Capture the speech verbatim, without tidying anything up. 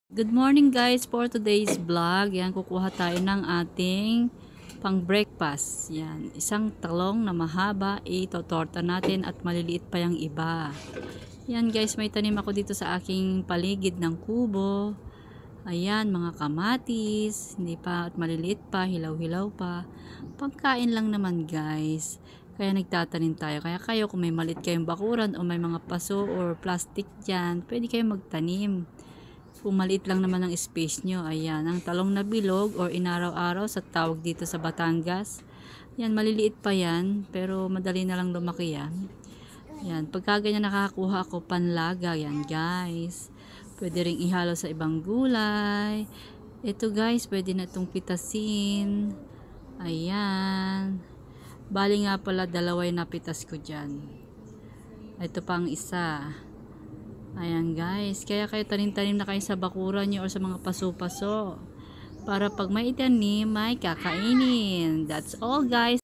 Good morning guys, for today's vlog, yan, kukuha tayo ng ating pang breakfast. Yan, isang talong na mahaba, itotorta natin at maliliit pa yung iba. Yan guys, may tanim ako dito sa aking paligid ng kubo. Ayan, mga kamatis, hindi pa at maliliit pa, hilaw-hilaw pa. Pagkain lang naman guys. Kaya nagtatanim tayo. Kaya kayo kung may maliit kayong bakuran o may mga paso or plastic dyan, pwede kayong magtanim. Kung maliit lang naman ang space nyo, ayan, ang talong na bilog or inaraw-araw sa tawag dito sa Batangas. Yan, maliliit pa yan, pero madali na lang lumaki yan. Yan, pagka ganyan nakakakuha ako panlaga, yan guys. Pwede ring ihalo sa ibang gulay. Ito guys, pwede na itong pitasin. Ayan. Bali nga pala, dalawa yung napitas ko dyan. Ito pang isa. Ayan guys, kaya kayo tanim-tanim na kayo sa bakuran nyo or sa mga paso-paso. Para pag may itanim, may kakainin. That's all guys.